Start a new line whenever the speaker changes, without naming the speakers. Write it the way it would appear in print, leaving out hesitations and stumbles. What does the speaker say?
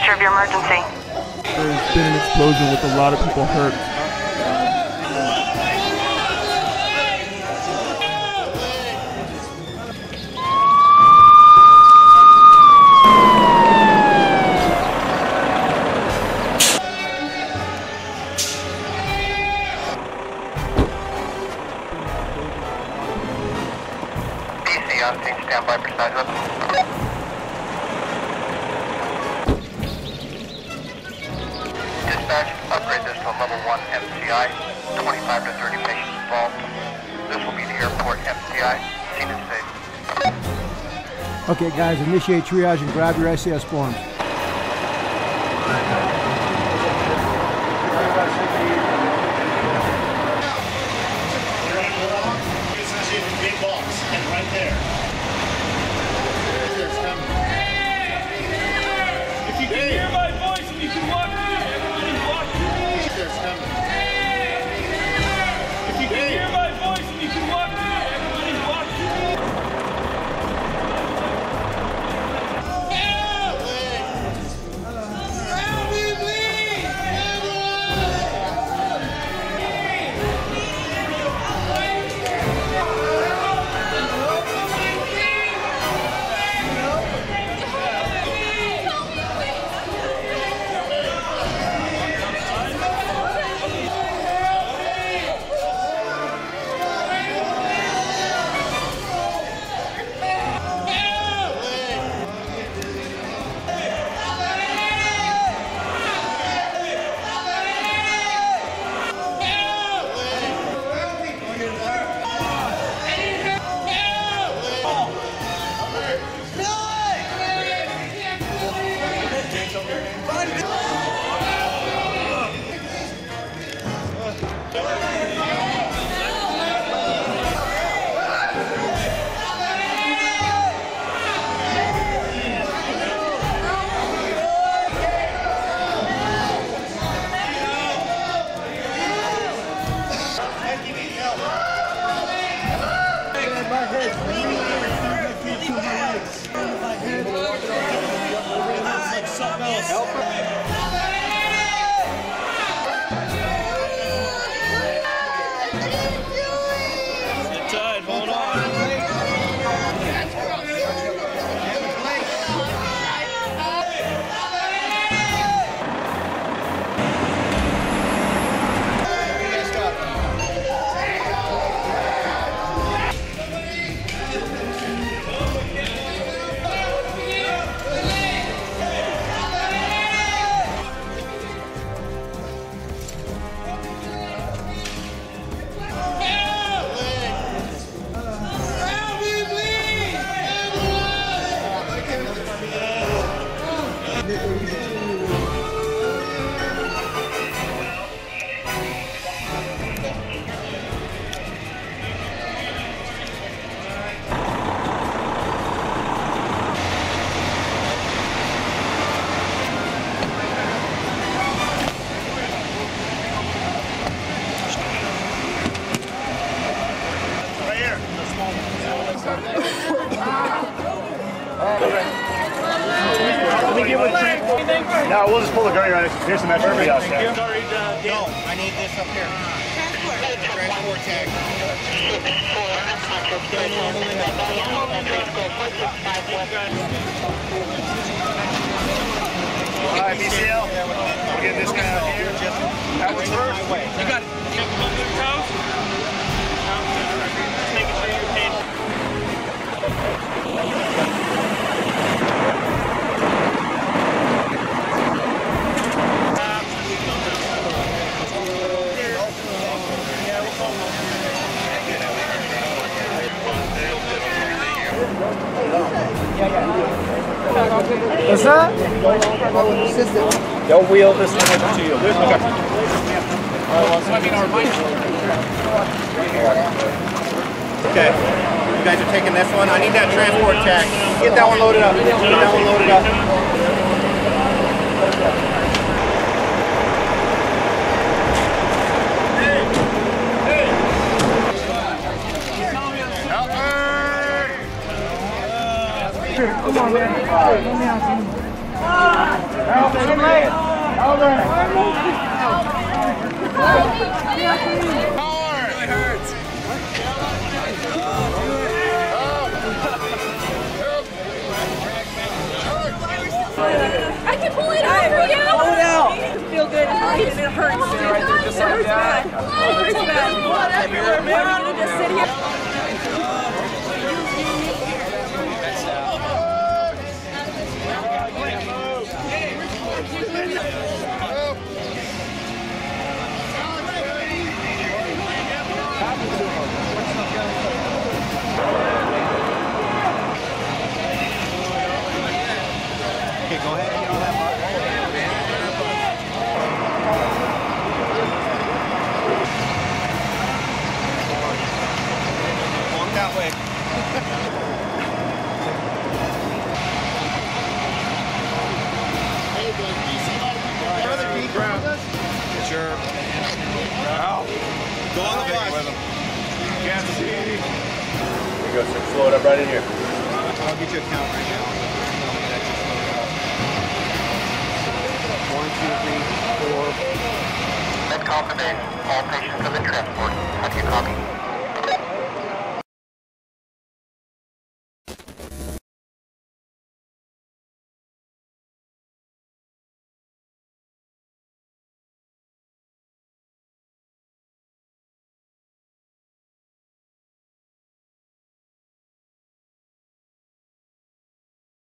nature of your emergency?
There's been an explosion with a lot of people hurt.
Stand by for size up. Dispatch, upgrade this to a level 1 MCI. 25 to 30 patients involved. This will be the airport MCI. Scene is safe.
Okay, guys, initiate triage and grab your SAS forms.
Big box, and right there. If you can hear my voice and you can walk through, everybody walk through. If you can hear my voice and you can walk through, everybody walk through. Help me, please!
No, we'll just pull the gurney right next to Here's some extra else.
No, I need this up here. Transport tag.
Alright, BCL. We'll get this guy out here. That was first.
You got it. Making sure you're paid.
What's that?
They'll wheel this one over to you.
Okay, you guys are taking this one. I need that transport tag. Get that one loaded up. Get that one loaded up.
Come on, man. Let me out.
I can pull it out for you. Pull it out. Feel good. It hurts. Right there, just like that. It hurts bad. Whatever, man. You just sit here.
Go ahead and get on that mark. Walk that way. Brother, can you ground us? Sure. Go on the bus. Can't see. Here you go, sir. Slow it up right in here. I'll get you a count right now. 1, 2, 3, 4.
Med confirmation. All patients have been transported. Have you copy?